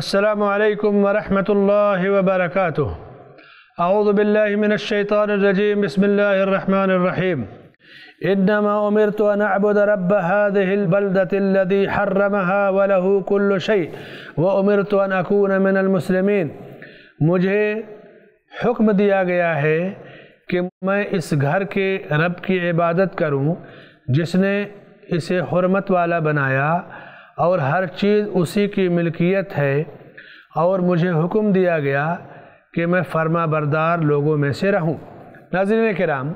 السلام علیکم ورحمۃ اللہ وبرکاتہ۔ اعوذ باللہ من الشیطان الرجیم، بسم اللہ الرحمن الرحیم۔ انما امرت ان اعبد رب هذه البلدة الذي حرمها وله كل شيء وامرت ان اكون من المسلمین۔ مجھے حکم دیا گیا ہے کہ میں اس گھر کے رب کی عبادت کروں جس نے اسے حرمت والا بنایا اور ہر چیز اسی کی ملکیت ہے، اور مجھے حکم دیا گیا کہ میں فرما بردار لوگوں میں سے رہوں۔ ناظرین کرام،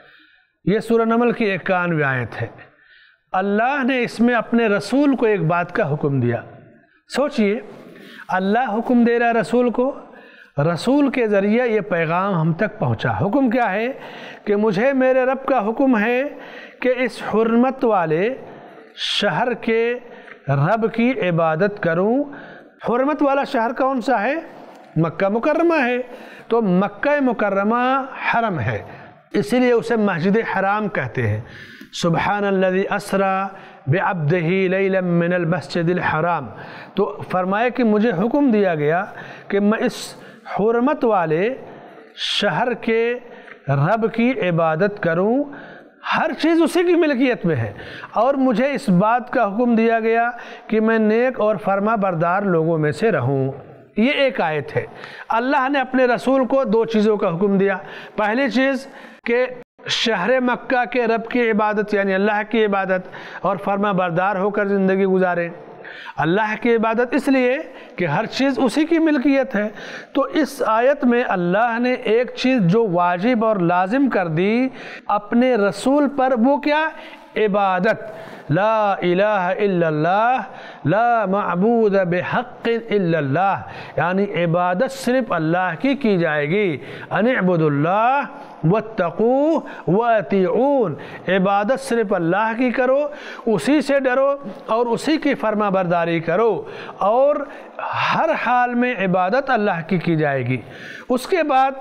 یہ سورہ نمل کی 91 آیت ہے۔ اللہ نے اس میں اپنے رسول کو ایک بات کا حکم دیا۔ سوچئے، اللہ حکم دے رہا رسول کو، رسول کے ذریعے یہ پیغام ہم تک پہنچا۔ حکم کیا ہے؟ کہ مجھے میرے رب کا حکم ہے کہ اس حرمت والے شہر کے رب کی عبادت کروں۔ حرمت والا شہر کون سا ہے؟ مکہ مکرمہ ہے، تو مکہ مکرمہ حرم ہے، اسی لیے اسے مسجد حرام کہتے ہیں۔ سبحان الذی اسری بعبدہ لیلا من المسجد الحرام۔ تو فرمایا کہ مجھے حکم دیا گیا کہ میں اس حرمت والے شہر کے رب کی عبادت کروں، ہر چیز اسی کی ملکیت میں ہے، اور مجھے اس بات کا حکم دیا گیا کہ میں نیک اور فرما بردار لوگوں میں سے رہوں۔ یہ ایک آیت ہے۔ اللہ نے اپنے رسول کو دو چیزوں کا حکم دیا۔ پہلی چیز کہ شہر مکہ کے رب کی عبادت یعنی اللہ کی عبادت اور فرما بردار ہو کر زندگی گزارے۔ اللہ کی عبادت اس لیے کہ ہر چیز اسی کی ملکیت ہے۔ تو اس آیت میں اللہ نے ایک چیز جو واجب اور لازم کر دی اپنے رسول پر، وہ کیا؟ عبادت۔ لا الہ الا اللہ، لا معبود بحق الا اللہ، یعنی عبادت صرف اللہ کی جائے گی۔ ان اعبدوا اللہ واتقوہ واطیعون، عبادت صرف اللہ کی کرو، اسی سے ڈرو اور اسی کی فرما برداری کرو، اور ہر حال میں عبادت اللہ کی جائے گی۔ اس کے بعد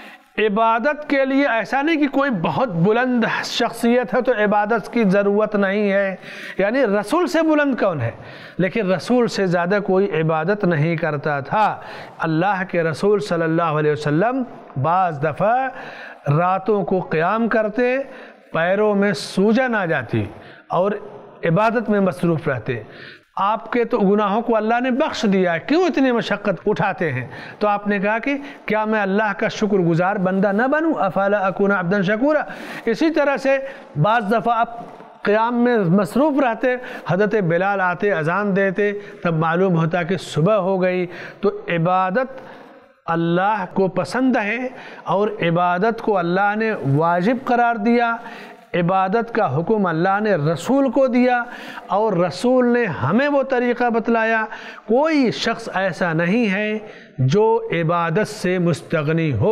عبادت کے لیے ایسا نہیں کہ کوئی بہت بلند شخصیت ہے تو عبادت کی ضرورت نہیں ہے، یعنی رسول سے بلند کون ہے؟ لیکن رسول سے زیادہ کوئی عبادت نہیں کرتا تھا۔ اللہ کے رسول صلی اللہ علیہ وسلم بعض دفعہ راتوں کو قیام کرتے، پیروں میں سوجن آ جاتی اور عبادت میں مصروف رہتے۔ آپ کے تو گناہوں کو اللہ نے بخش دیا ہے، کیوں اتنی مشقت اٹھاتے ہیں؟ تو آپ نے کہا کہ کیا میں اللہ کا شکر گزار بندہ نہ بنوں؟ افلا اکون عبدا شکورا۔ اسی طرح سے بعض دفعہ آپ قیام میں مصروف رہتے، حضرت بلال آتے اذان دیتے، تب معلوم ہوتا کہ صبح ہو گئی۔ تو عبادت اللہ کو پسند ہے اور عبادت کو اللہ نے واجب قرار دیا۔ عبادت کا حکم اللہ نے رسول کو دیا اور رسول نے ہمیں وہ طریقہ بتلایا۔ کوئی شخص ایسا نہیں ہے جو عبادت سے مستغنی ہو۔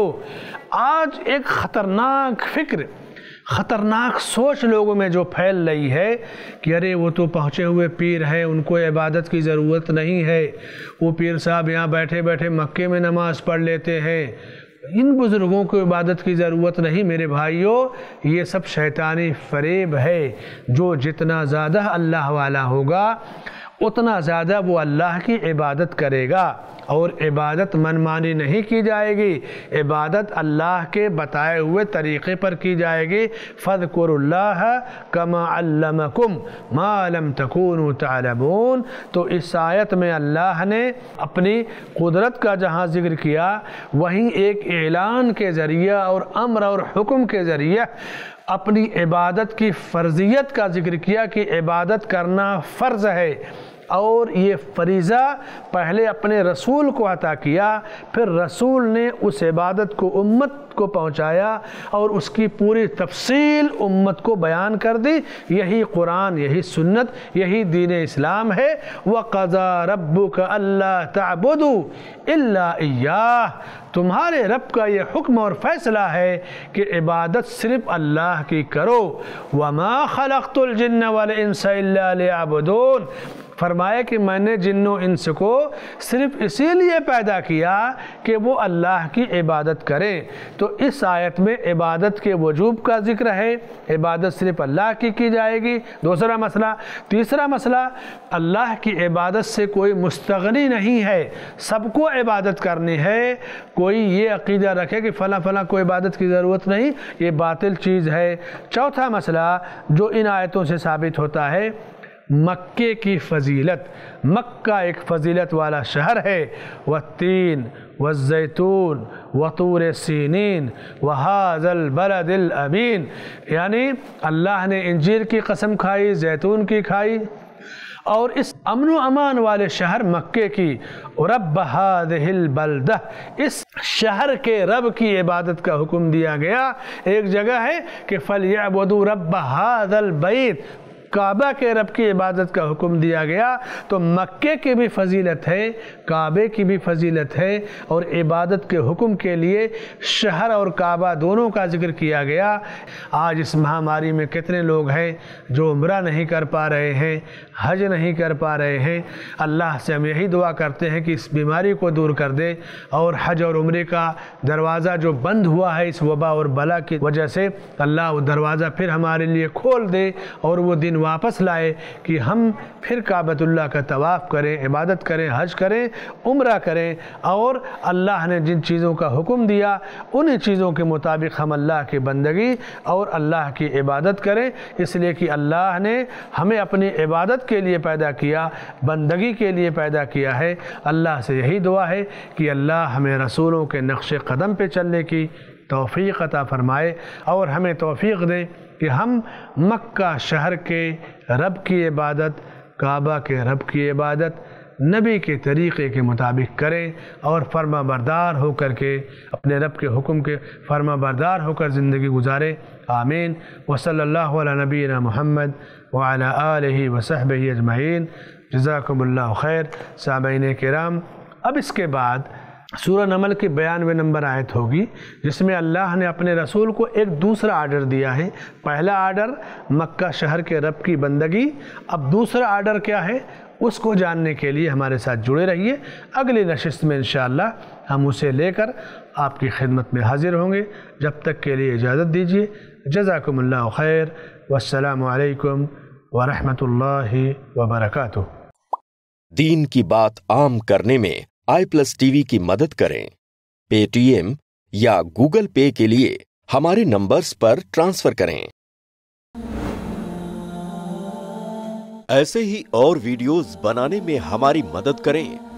آج ایک خطرناک فکر، خطرناک سوچ لوگوں میں جو پھیل رہی ہے کہ ارے وہ تو پہنچے ہوئے پیر ہیں، ان کو عبادت کی ضرورت نہیں ہے، وہ پیر صاحب یہاں بیٹھے بیٹھے مکے میں نماز پڑھ لیتے ہیں، ان بزرگوں کو عبادت کی ضرورت نہیں۔ میرے بھائیوں، یہ سب شیطانی فریب ہے۔ جو جتنا زیادہ اللہ والا ہوگا اتنا زیادہ وہ اللہ کی عبادت کرے گا، اور عبادت منمانی نہیں کی جائے گی، عبادت اللہ کے بتائے ہوئے طریقے پر کی جائے گی۔ فاذکروا اللہ کما علمکم ما لم تکونوا تعلمون۔ تو اس آیت میں اللہ نے اپنی قدرت کا جہاں ذکر کیا، وہیں ایک اعلان کے ذریعے اور امر اور حکم کے ذریعے اپنی عبادت کی فرضیت کا ذکر کیا کہ عبادت کرنا فرض ہے، اور یہ فریضہ پہلے اپنے رسول کو عطا کیا، پھر رسول نے اس عبادت کو امت کو پہنچایا اور اس کی پوری تفصیل امت کو بیان کر دی۔ یہی قرآن، یہی سنت، یہی دین اسلام ہے۔ وَقَضَى رَبُّكَ أَلَّا تَعْبُدُوا إِلَّا إِيَّاهُ، تمہارے رب کا یہ حکم اور فیصلہ ہے کہ عبادت صرف اللہ کی کرو۔ وَمَا خَلَقْتُ الْجِنَّ وَالْإِنسَ إِلَّا لِيَعْبُدُونَ، فرمایا کہ میں نے جن و انس کو صرف اسی لیے پیدا کیا کہ وہ اللہ کی عبادت کریں۔ تو اس آیت میں عبادت کے وجوب کا ذکر ہے، عبادت صرف اللہ کی جائے گی، دوسرا مسئلہ۔ تیسرا مسئلہ، اللہ کی عبادت سے کوئی مستغنی نہیں ہے، سب کو عبادت کرنی ہے۔ کوئی یہ عقیدہ رکھے کہ فلاں فلاں کو عبادت کی ضرورت نہیں، یہ باطل چیز ہے۔ چوتھا مسئلہ جو ان آیتوں سے ثابت ہوتا ہے، مکے کی فضیلت۔ مکہ ایک فضیلت والا شہر ہے۔ والتین والزیتون وطور سینین وہذا البلد الامین، یعنی اللہ نے انجیر کی قسم کھائی، زیتون کی کھائی، اور اس امن و امان والے شہر مکے کی۔ رب هذه البلدہ، اس شہر کے رب کی عبادت کا حکم دیا گیا۔ ایک جگہ ہے کہ فَلْيَعْبُدُوا رَبَّ هَذَا الْبَيْتِ، کعبہ کے رب کی عبادت کا حکم دیا گیا۔ تو مکے کی بھی فضیلت ہے، کعبے کی بھی فضیلت ہے، اور عبادت کے حکم کے لیے شہر اور کعبہ دونوں کا ذکر کیا گیا۔ آج اس مہاماری میں کتنے لوگ ہیں جو عمرہ نہیں کر پا رہے ہیں، حج نہیں کر پا رہے ہیں۔ اللہ سے ہم یہی دعا کرتے ہیں کہ اس بیماری کو دور کر دے، اور حج اور عمرے کا دروازہ جو بند ہوا ہے اس وبا اور بلا کی وجہ سے، اللہ وہ دروازہ پھر ہمارے لیے کھول دے، اور وہ دن واپس لائے کہ ہم پھر کعبۃ اللہ کا طواف کریں، عبادت کریں، حج کریں، عمرہ کریں، اور اللہ نے جن چیزوں کا حکم دیا انہی چیزوں کے مطابق ہم اللہ کی بندگی اور اللہ کی عبادت کریں۔ اس لیے کہ اللہ نے ہمیں اپنی عبادت کے لیے پیدا کیا، بندگی کے لیے پیدا کیا ہے۔ اللہ سے یہی دعا ہے کہ اللہ ہمیں رسولوں کے نقش قدم پہ چلنے کی توفیق عطا فرمائے، اور ہمیں توفیق دے کہ ہم مکہ شہر کے رب کی عبادت، کعبہ کے رب کی عبادت نبی کے طریقے کے مطابق کریں، اور فرما بردار ہو کر کے اپنے رب کے حکم کے فرما بردار ہو کر زندگی گزاریں۔ آمین۔ وصلی اللہ علی نبینا محمد وعلی آلہ وصحبہ اجمعین۔ جزاکم اللہ خیر۔ سامعین کرام، اب اس کے بعد سورہ نمل کی 92 نمبر آیت ہوگی، جس میں اللہ نے اپنے رسول کو ایک دوسرا آرڈر دیا ہے۔ پہلا آرڈر مکہ شہر کے رب کی بندگی، اب دوسرا آرڈر کیا ہے اس کو جاننے کے لیے ہمارے ساتھ جڑے رہیے۔ اگلی نشست میں انشاءاللہ ہم اسے لے کر آپ کی خدمت میں حاضر ہوں گے۔ جب تک کے لیے اجازت دیجیے۔ جزاکم اللہ خیر، والسلام علیکم ورحمۃ اللہ وبرکاتہ۔ دین کی بات عام کرنے میں iPlusTV کی مدد کریں۔ پے ٹی ایم یا گوگل پے کے لیے ہمارے نمبرز پر ٹرانسفر کریں۔ ایسے ہی اور ویڈیوز بنانے میں ہماری مدد کریں